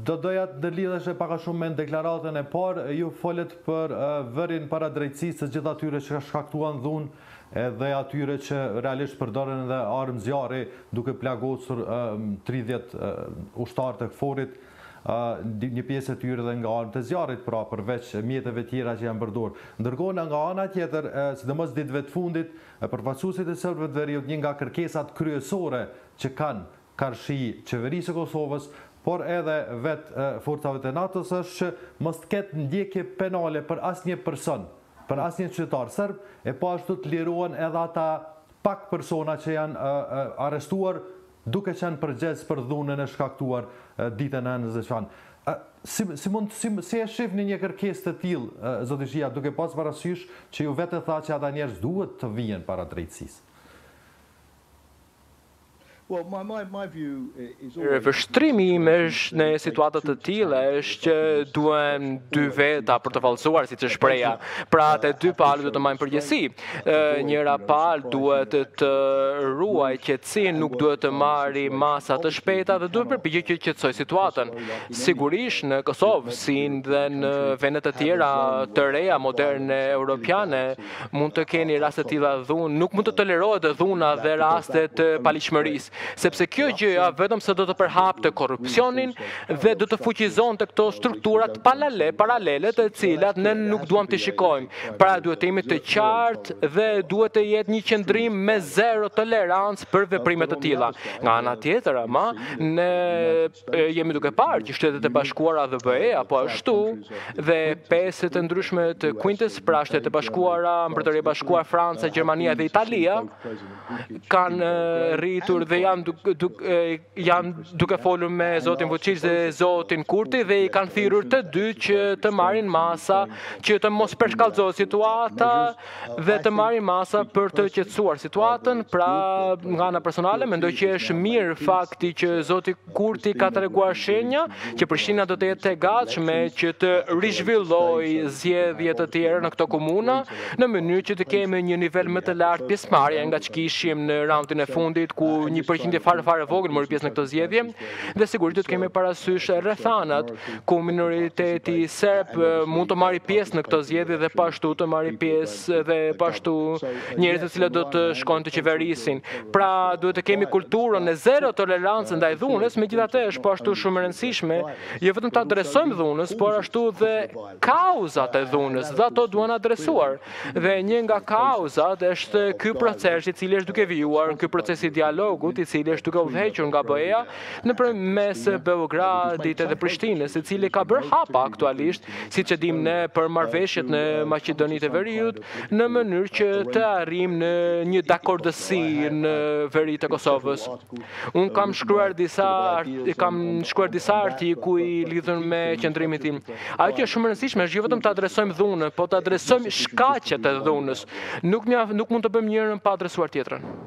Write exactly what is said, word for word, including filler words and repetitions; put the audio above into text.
Do doja të lidhesh pak a shumë me deklaratën e parë, ju folet për vërin para drejtësisë të gjithë atyre që shkaktuan dhunë edhe atyre që realisht përdoren edhe armë zjarri duke plagosur tridhjetë ushtarë të KFOR-it, një pjesë e tyre dhe nga armë të zjarrit, pra përveç mjeteve tjera që janë përdorur. Ndërkohë nga ana tjetër, sidomos ditëve të fundit, përfaqësuesit e serbëve të veriut, një nga kërkesat kryesore që kanë karshi qeverisë e Kosovës, por edhe vetë forcave të NATO-s është që mos të ketë ndjekje penale për asnjë person, për asnjë qytetar serb, e po ashtu të lirohen edhe ata pak persona që janë arrestuar duke qenë përgjegjës për dhunën e shkaktuar ditën e nëntëdhjetë zeshan. Si, si, mund, si, si e shifni një kërkesë të tillë, zoti Shija, duke pas parasysh që ju vetë tha që ata njerëz duhet të vijen para drejtësisë? Vështrimi im është në situatat të tilla është që duhen dy veta për të vallëzuar, siç është shpreha. Pra të dy palët duhet të marrin përgjegjësi. Njëra palë duhet të ruajë qetësinë, nuk duhet të marrë masa të shpejta dhe duhet përpiqet që të qetësojë situatën. Sigurisht në Kosovë, si dhe në vende të tjera të reja, moderne, europiane, mund të keni raste të tilla dhunë, nuk mund të tolerohet dhuna dhe raste të paligjshmërisë. Sepse kjo gjëja vetëm se do të përhapte korrupsionin dhe do të fuqizonte këto strukturat paralele, paralele të cilat ne nuk duam të shikojmë. Pra duhet të jemi të qartë dhe duhet të jetë një qëndrim me zero tolerancë për veprime të tilla. Nga ana tjetër, ama ne jemi duke parë që Shtetet e Bashkuara dhe B E apo ashtu dhe pesë të ndryshme të Quintes, pra Shtetet e Bashkuara, Mbretëria e Bashkuar, Franca, Gjermania dhe Italia kanë rritur dhe janë duke, duke, janë duke folur me zotin Vučić dhe zotin Kurti dhe i kanë thirrur të dy që të marrin masa, që të mos përshkallëzohet situata dhe të marrin masa për të qetësuar situatën. Pra, nga ana personale, mendoj që është mirë fakti që zoti Kurti ka treguar shenja që Prishtina do të jetë e gatshme që të rizhvillojë zgjedhje të tjera në këto komuna në mënyrë që të kemi një nivel më të lartë pjesëmarrje nga që kishim në raundin e fundit ku një përqindje fare fare vogël mori pjesë në këtë zgjedhje dhe sigurisht do të kemi parasysh rrethanat ku minoriteti serb mund të marrë pjesë në këtë zgjedhje dhe pashtu të marrë pjesë dhe pashtu njerëz të cilët do të shkojnë të qeverisin. Pra duhet të kemi kulturën e zero tolerancë ndaj dhunës, megjithatë është po ashtu shumë e rëndësishme jo vetëm ta adresojmë dhunës, por ashtu dhe kauzat e dhunës, dhe ato duhen adresuar. Dhe një nga kauzat është ky proces i cili është duke vijuar, ky proces i dialogut i cili është duke udhëhequr nga B E-ja nëpërmes Beogradit edhe Prishtinës, i cili ka bërë hapa aktualisht, siç e dimë ne, për marrëveshjet në Maqedoninë e Veriut, në mënyrë që të arrijmë në një dakordësi në veri të Kosovës. Unë kam shkruar disa kam shkruar disa artikuj lidhur me qëndrimin tim. Ajo që është shumë e rëndësishme është jo vetëm të adresojmë dhunën, po të adresojmë shkaqet e dhunës. Nuk, nuk mund të bëjmë njërin pa adresuar tjetrën.